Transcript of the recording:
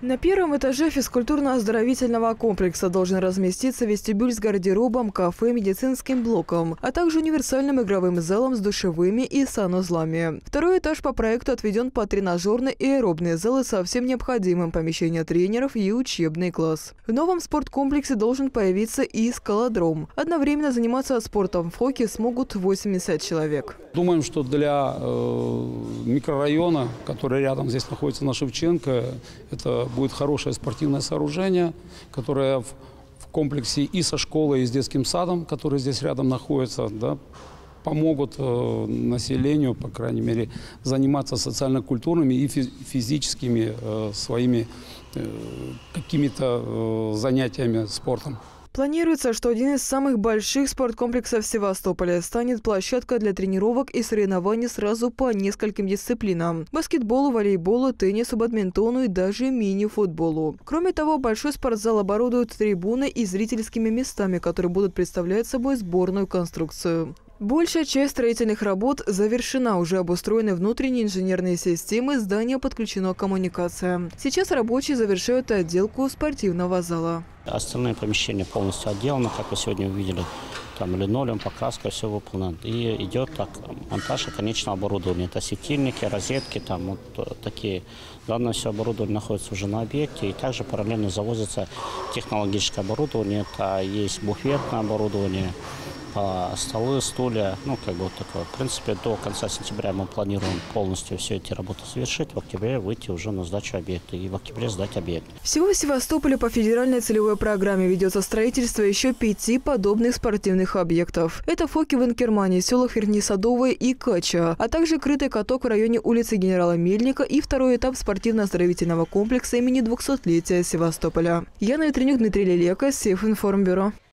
На первом этаже физкультурно-оздоровительного комплекса должен разместиться вестибюль с гардеробом, кафе, медицинским блоком, а также универсальным игровым залом с душевыми и санузлами. Второй этаж по проекту отведен под тренажерные и аэробные залы со всем необходимым, помещение тренеров и учебный класс. В новом спорткомплексе должен появиться и скалодром. Одновременно заниматься спортом в хоккее смогут 80 человек. Думаем, что для микрорайона, который рядом здесь находится на Шевченко, это будет хорошее спортивное сооружение, которое в комплексе и со школой, и с детским садом, который здесь рядом находится, да, помогут населению, по крайней мере, заниматься социально-культурными и физическими своими какими-то занятиями спортом. Планируется, что один из самых больших спорткомплексов Севастополя станет площадкой для тренировок и соревнований сразу по нескольким дисциплинам – баскетболу, волейболу, теннису, бадминтону и даже мини-футболу. Кроме того, большой спортзал оборудуют трибуной и зрительскими местами, которые будут представлять собой сборную конструкцию. Большая часть строительных работ завершена, уже обустроены внутренние инженерные системы, здание подключено к коммуникациям. Сейчас рабочие завершают отделку спортивного зала. Остальные помещения полностью отделаны, как вы сегодня увидели. Там линолеум, покраска, все выполнено. И идет так монтаж конечного оборудования. Это светильники, розетки, там вот такие. Данное все оборудование находится уже на объекте. И также параллельно завозится технологическое оборудование. Это есть буфетное оборудование, столы, стулья, как бы вот такое. В принципе, до конца сентября мы планируем полностью все эти работы завершить, в октябре выйти уже на сдачу объекта и в октябре сдать объект. Всего в Севастополе по федеральной целевой программе ведется строительство еще 5 подобных спортивных объектов. Это Фоки в Инкермане, селах Верхнесадовое и Кача, а также крытый каток в районе улицы генерала Мельника и второй этап спортивно-оздоровительного комплекса имени 200-летия Севастополя. Яна Ветренюк, Дмитрий Лелека, Севинформбюро.